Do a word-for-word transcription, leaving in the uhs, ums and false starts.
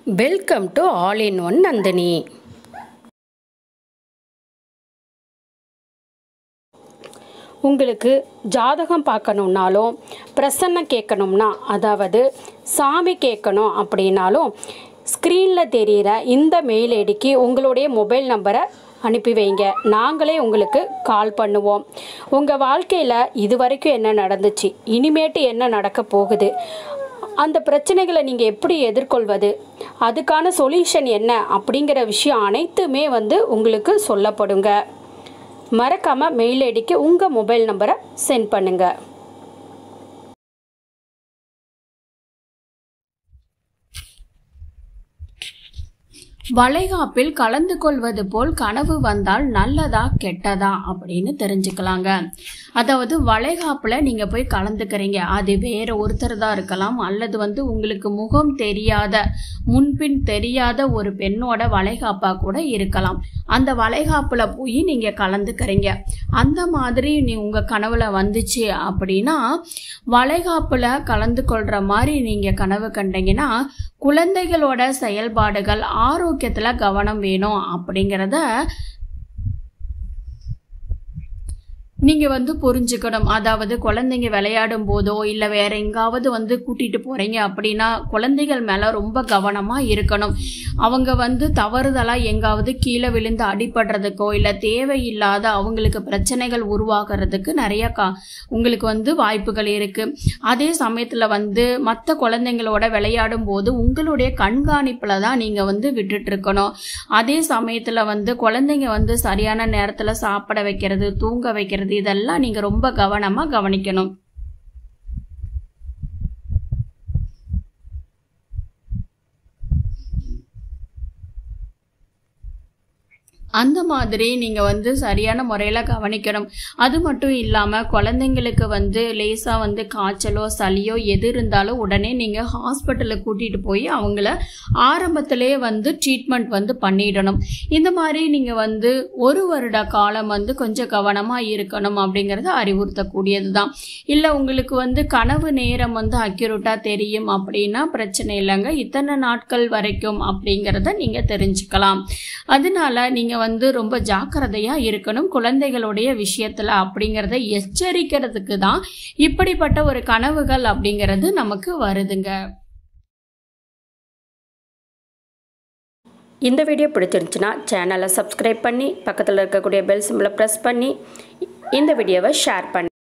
Welcome to all in one Nandini. உங்களுக்கு ஜாதகம் பார்க்கணுன்னாலும் பிரசன்னம் கேட்கணும்னா, அதாவது சாமி கேட்கணும் அப்படின்னாலும் ஸ்க்ரீனில் தெரிகிற இந்த மெயில் ஐடிக்கு உங்களுடைய மொபைல் நம்பரை அனுப்பி வைங்க. நாங்களே உங்களுக்கு கால் பண்ணுவோம். உங்கள் வாழ்க்கையில் இது வரைக்கும் என்ன நடந்துச்சு, இனிமேட்டு என்ன நடக்க போகுது, அந்த பிரச்சனைகளை நீங்கள் எப்படி எதிர்கொள்வது, அதுக்கான சொல்யூஷன் என்ன அப்படிங்கிற விஷயம் அனைத்துமே வந்து உங்களுக்கு சொல்லப்படுங்க. மறக்காமல் மெயில் ஐடிக்கு உங்கள் மொபைல் நம்பரை சென்ட் பண்ணுங்கள். வளைகாப்பில் கலந்து கொள்வது போல் கனவு வந்தால் நல்லதா கெட்டதா அப்படின்னு தெரிஞ்சுக்கலாங்க. அதாவது வளைகாப்பில் நீங்கள் போய் கலந்துக்கிறீங்க, அது வேற ஒருத்தர் தான் இருக்கலாம், அல்லது வந்து உங்களுக்கு முகம் தெரியாத முன்பின் தெரியாத ஒரு பெண்ணோட வளைகாப்பாக கூட இருக்கலாம். அந்த வளைகாப்பில் போய் நீங்கள் கலந்துக்கிறீங்க. அந்த மாதிரி நீ உங்கள் கனவுல வந்துச்சு அப்படின்னா, வளைகாப்பில் கலந்து கொள்கிற மாதிரி நீங்கள் கனவு கண்டீங்கன்னா குழந்தைகளோட செயல்பாடுகள் ஆரோக்கியத்தில் கவனம் வேணும் அப்படிங்கிறத நீங்கள் வந்து புரிஞ்சுக்கணும். அதாவது குழந்தைங்க விளையாடும் போதோ இல்லை வேற எங்காவது வந்து கூட்டிகிட்டு போகிறீங்க அப்படின்னா குழந்தைகள் மேலே ரொம்ப கவனமாக இருக்கணும். அவங்க வந்து தவறுதலாக எங்காவது கீழே விழுந்து அடிபடுறதுக்கோ இல்லை தேவையில்லாத அவங்களுக்கு பிரச்சனைகள் உருவாகிறதுக்கு நிறைய கா உங்களுக்கு வந்து வாய்ப்புகள் இருக்குது. அதே சமயத்தில் வந்து மற்ற குழந்தைங்களோட விளையாடும் போது உங்களுடைய கண்காணிப்பில் தான் நீங்கள் வந்து விட்டுட்ருக்கணும். அதே சமயத்தில் வந்து குழந்தைங்க வந்து சரியான நேரத்தில் சாப்பிட வைக்கிறது, தூங்க வைக்கிறது, இதெல்லாம் நீங்க ரொம்ப கவனமா கவனிக்கணும். அந்த மாதிரி நீங்கள் வந்து சரியான முறையில் கவனிக்கணும். அது மட்டும் இல்லாமல் குழந்தைங்களுக்கு வந்து லேசாக வந்து காய்ச்சலோ சளியோ எது இருந்தாலும் உடனே நீங்கள் ஹாஸ்பிட்டலுக்கு கூட்டிகிட்டு போய் அவங்கள ஆரம்பத்திலே வந்து ட்ரீட்மெண்ட் வந்து பண்ணிடணும். இந்த மாதிரி நீங்கள் வந்து ஒரு வருட காலம் வந்து கொஞ்சம் கவனமாக இருக்கணும் அப்படிங்கிறது அறிவுறுத்தக்கூடியது தான். இல்லை உங்களுக்கு வந்து கனவு நேரம் வந்து அக்யூரேட்டாக தெரியும் அப்படின்னா பிரச்சனை இல்லைங்க, இத்தனை நாட்கள் வரைக்கும் அப்படிங்கிறத நீங்கள் தெரிஞ்சுக்கலாம். அதனால நீங்கள் வந்து ரொம்ப ஜாக்கிரதையா இருக்கணும் குழந்தைகளுடைய விஷயத்துல அப்படிங்கறத எச்சரிக்கிறதுக்கு தான் இப்படிப்பட்ட ஒரு கனவுகள் அப்படிங்கிறது நமக்கு வருதுங்க. இந்த வீடியோ பிடிச்சிருந்துச்சுன்னா சேனலை சப்ஸ்கிரைப் பண்ணி பக்கத்தில் இருக்கக்கூடிய பெல் சிம்பிளை ப்ரெஸ் பண்ணி இந்த வீடியோவை ஷேர் பண்ணி